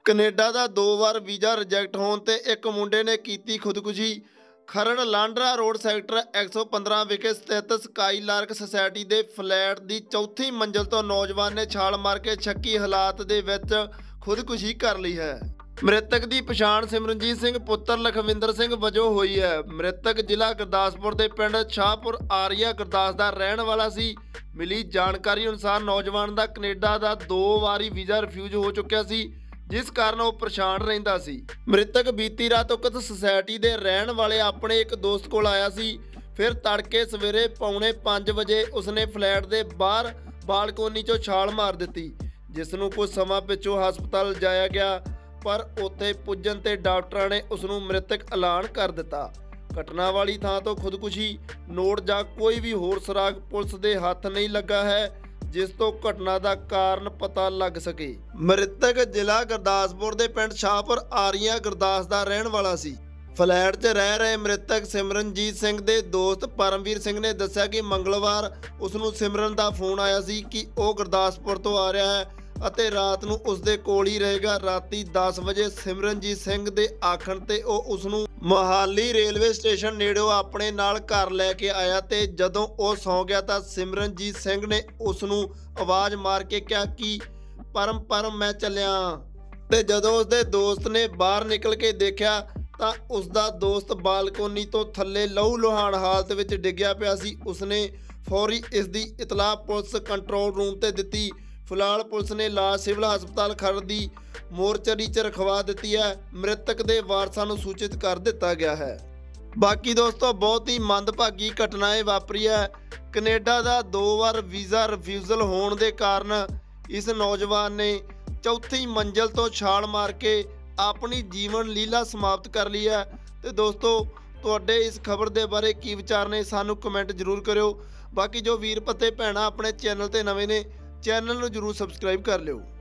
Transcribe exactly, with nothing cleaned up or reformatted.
Canada ਦਾ ਦੋ ਵਾਰ visa reject ਹੋਣ ਤੇ ਇੱਕ ਮੁੰਡੇ ਨੇ ਕੀਤੀ ਖੁਦਕੁਸ਼ੀ। ਖਰੜ ਲਾਂਡਰਾ ਰੋਡ ਸੈਕਟਰ ਇੱਕ ਸੌ ਪੰਦਰਾਂ ਵਿਖੇ ਸਥਿਤ ਸਕਾਈਲਾਰਕ ਸੁਸਾਇਟੀ ਦੇ ਫਲੈਟ ਦੀ ਚੌਥੀ ਮੰਜ਼ਿਲ ਤੋਂ ਨੌਜਵਾਨ ਨੇ ਛਾਲ ਮਾਰ ਕੇ ਸ਼ੱਕੀ ਹਾਲਾਤ ਦੇ ਵਿੱਚ ਖੁਦਕੁਸ਼ੀ ਕਰ ਲਈ ਹੈ। ਮ੍ਰਿਤਕ ਦੀ ਪਛਾਣ ਸਿਮਰਨਜੀਤ ਸਿੰਘ ਪੁੱਤਰ ਲਖਵਿੰਦਰ ਸਿੰਘ ਵਜੋਂ ਹੋਈ ਹੈ। ਮ੍ਰਿਤਕ ਜ਼ਿਲ੍ਹਾ ਗੁਰਦਾਸਪੁਰ ਦੇ ਪਿੰਡ ਸ਼ਾਹਪੁਰ ਆਰੀਆ ਗੁਰਦਾਸ ਦਾ ਰਹਿਣ ਵਾਲਾ ਸੀ। ਮਿਲੀ ਜਾਣਕਾਰੀ ਅਨੁਸਾਰ ਨੌਜਵਾਨ ਦਾ ਕੈਨੇਡਾ ਦਾ ਦੋ ਵਾਰੀ ਵੀਜ਼ਾ ਰਿਫਿਊਜ਼ ਹੋ ਚੁੱਕਿਆ ਸੀ, ਜਿਸ ਕਾਰਨ ਉਹ ਪਰੇਸ਼ਾਨ ਰਹਿੰਦਾ ਸੀ। ਮ੍ਰਿਤਕ ਬੀਤੀ ਰਾਤ ਉਕਤ ਸੁਸਾਇਟੀ ਦੇ ਰਹਿਣ ਵਾਲੇ ਆਪਣੇ ਇੱਕ ਦੋਸਤ ਕੋਲ ਆਇਆ ਸੀ। ਫਿਰ ਤੜਕੇ ਸਵੇਰੇ ਪੌਣੇ ਪੰਜ ਵਜੇ ਉਸਨੇ ਫਲੈਟ ਦੇ ਬਾਹਰ ਬਾਲਕੋਨੀ 'ਚੋਂ ਛਾਲ ਮਾਰ ਦਿੱਤੀ, ਜਿਸ ਨੂੰ ਕੁਝ ਸਮਾਂ ਪਿੱਛੋਂ ਹਸਪਤਾਲ ਲਿਜਾਇਆ ਗਿਆ, ਪਰ ਉੱਥੇ ਪੁੱਜਣ ਤੇ ਡਾਕਟਰਾਂ ਨੇ ਉਸ ਨੂੰ ਮ੍ਰਿਤਕ ਐਲਾਨ ਕਰ ਦਿੱਤਾ। ਘਟਨਾ ਵਾਲੀ ਥਾਂ ਤੋਂ ਖੁਦਕੁਸ਼ੀ ਨੋਟ ਜਾਂ ਕੋਈ ਵੀ ਹੋਰ ਸੁਰਾਗ ਪੁਲਿਸ ਦੇ ਹੱਥ ਨਹੀਂ ਲੱਗਾ ਹੈ, ਜਿਸ ਤੋਂ ਘਟਨਾ ਦਾ ਕਾਰਨ ਪਤਾ ਲੱਗ ਸਕੇ। ਮ੍ਰਿਤਕ ਜ਼ਿਲ੍ਹਾ ਗੁਰਦਾਸਪੁਰ ਦੇ ਪਿੰਡ ਸ਼ਾਹਪੁਰ ਆਰੀਆ ਗੁਰਦਾਸ ਦਾ ਰਹਿਣ ਵਾਲਾ ਸੀ। ਫਲੈਟ 'ਚ ਰਹਿ ਰਹੇ ਮ੍ਰਿਤਕ ਸਿਮਰਨਜੀਤ ਸਿੰਘ ਦੇ ਦੋਸਤ ਪਰਮਵੀਰ ਸਿੰਘ ਨੇ ਦੱਸਿਆ ਕਿ ਮੰਗਲਵਾਰ ਉਸ ਨੂੰ ਸਿਮਰਨ ਦਾ ਫੋਨ ਆਇਆ ਸੀ ਕਿ ਉਹ ਗੁਰਦਾਸਪੁਰ ਤੋਂ ਆ ਰਿਹਾ ਹੈ ਅਤੇ ਰਾਤ ਨੂੰ ਉਸ ਦੇ ਕੋਲ ਹੀ ਰਹੇਗਾ। ਰਾਤੀ ਦਸ ਵਜੇ ਸਿਮਰਨਜੀਤ ਸਿੰਘ ਦੇ ਆਖਣ ਤੇ ਉਹ ਉਸ ਨੂੰ ਮੋਹਾਲੀ ਰੇਲਵੇ ਸਟੇਸ਼ਨ ਨੇੜਿਓਂ ਆਪਣੇ ਨਾਲ ਘਰ ਲੈ ਕੇ ਆਇਆ ਤੇ ਜਦੋਂ ਉਹ ਸੌਂ ਗਿਆ ਤਾਂ ਸਿਮਰਨਜੀਤ ਸਿੰਘ ਨੇ ਉਸ ਨੂੰ ਆਵਾਜ਼ ਮਾਰ ਕੇ ਕਿਹਾ ਕਿ ਪਰਮ ਪਰਮ ਮੈਂ ਚੱਲਿਆ। ਤੇ ਜਦੋਂ ਉਸਦੇ ਦੋਸਤ ਨੇ ਬਾਹਰ ਨਿਕਲ ਕੇ ਦੇਖਿਆ ਤਾਂ ਉਸਦਾ ਦੋਸਤ ਬਾਲਕੋਨੀ ਤੋਂ ਥੱਲੇ ਲਹੂ ਲੁਹਾਨ ਹਾਲਤ ਵਿੱਚ ਡਿੱਗਿਆ ਪਿਆ ਸੀ। ਉਸਨੇ ਫੌਰੀ ਇਸ ਦੀ ਇਤਲਾਹ ਪੁਲਿਸ ਕੰਟਰੋਲ ਰੂਮ ਤੇ ਦਿੱਤੀ। ਫਿਲਹਾਲ ਪੁਲਿਸ ਨੇ ਲਾਸ਼ ਸਿਵਲ ਹਸਪਤਾਲ ਖਰੜ ਦੀ ਮੋਰਚਰੀ 'ਚ ਰਖਵਾ ਦਿੱਤੀ ਹੈ। ਮ੍ਰਿਤਕ ਦੇ ਵਾਰਸਾਂ ਨੂੰ ਸੂਚਿਤ ਕਰ ਦਿੱਤਾ ਗਿਆ ਹੈ। ਬਾਕੀ ਦੋਸਤੋ, ਬਹੁਤ ਹੀ ਮੰਦਭਾਗੀ ਘਟਨਾ ਇਹ ਵਾਪਰੀ ਹੈ। ਕੈਨੇਡਾ ਦਾ ਦੋ ਵਾਰ ਵੀਜ਼ਾ ਰਿਫਿਊਜ਼ਲ ਹੋਣ ਦੇ ਕਾਰਨ ਇਸ ਨੌਜਵਾਨ ਨੇ ਚੌਥੀ ਮੰਜ਼ਿਲ ਤੋਂ ਛਾਲ ਮਾਰ ਕੇ ਆਪਣੀ ਜੀਵਨ ਲੀਲਾ ਸਮਾਪਤ ਕਰ ਲਈ ਹੈ। ਤੇ ਦੋਸਤੋ, ਤੁਹਾਡੇ ਇਸ ਖਬਰ ਦੇ ਬਾਰੇ ਕੀ ਵਿਚਾਰ ਨੇ, ਸਾਨੂੰ ਕਮੈਂਟ ਜ਼ਰੂਰ ਕਰਿਓ। ਬਾਕੀ ਜੋ ਵੀਰ ਪੱਤੇ ਭੈਣਾਂ ਆਪਣੇ ਚੈਨਲ ਤੇ ਨਵੇਂ ਨੇ, ਚੈਨਲ ਨੂੰ ਜ਼ਰੂਰ ਸਬਸਕ੍ਰਾਈਬ ਕਰ ਲਿਓ।